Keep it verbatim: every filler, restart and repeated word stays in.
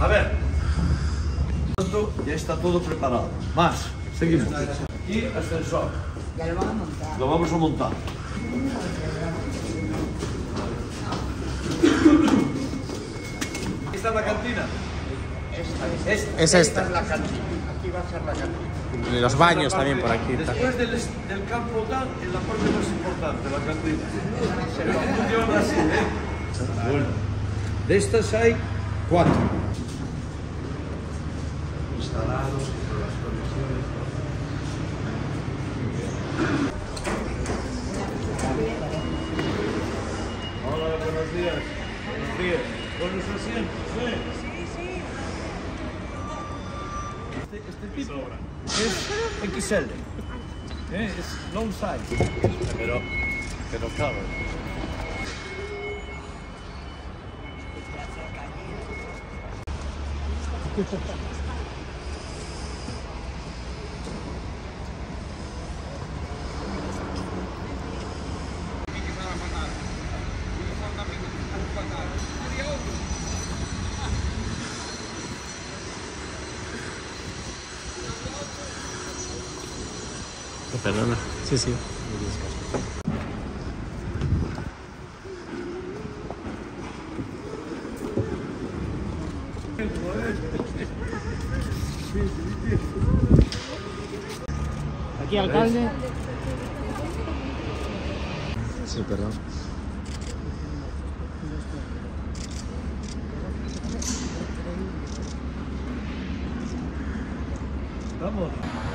A ver. Ya está todo preparado. Más. Seguimos. Aquí ascensor. Ya lo van a montar. Lo vamos a montar. ¿Esta es la cantina? Esta es, Es esta. esta es la cantina. Aquí va a ser la cantina. Los baños también por aquí. Después del, del campo tal, en la parte más importante, la cantina. Se funciona así, ¿eh? Bueno. De estas hay cuatro. Instalados con las condiciones. Hola, buenos días. Buenos días. ¿Buenos asientos? Sí. Este, este tipo es X L. ¿Eh? Es long size. Pero, pero claro. Perdona. Sí, sí. Aquí, alcalde. Sí, perdón. Vamos.